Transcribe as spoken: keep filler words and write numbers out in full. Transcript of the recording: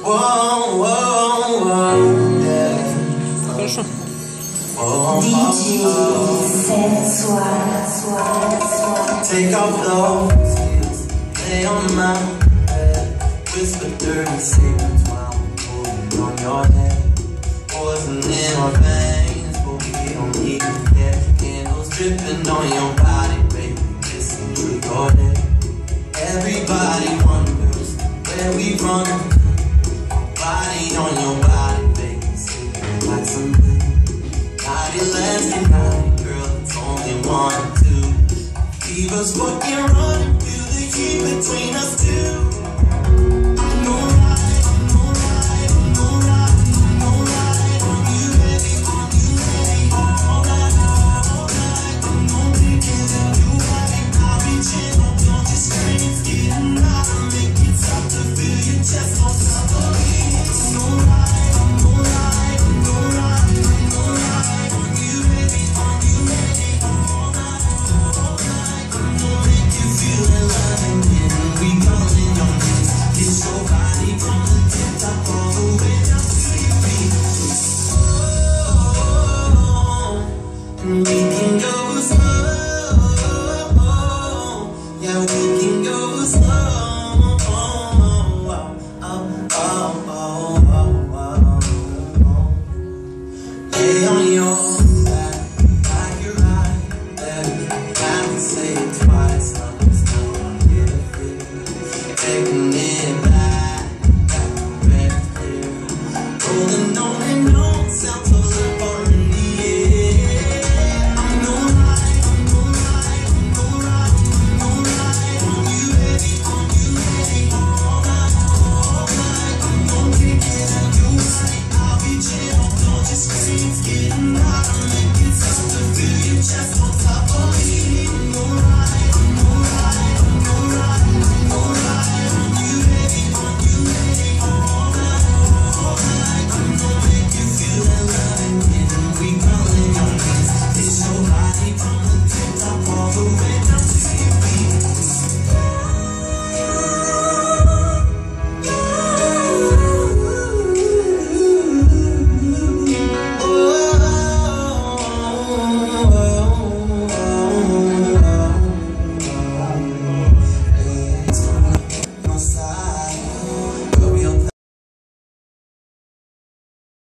Whoa, whoa, whoa, yeah. Хорошо. Take off those heels, lay on my bed, whisper dirty secrets while I'm pulling on your head. Poison in our veins, but we don't even care. Candles dripping on your body, baby, kissing through your day. Everybody wonders where we run. Body on your body, baby, sleeping like some naughty last night, girl, it's only one or two. Leave us fucking running, feel the heat between us two.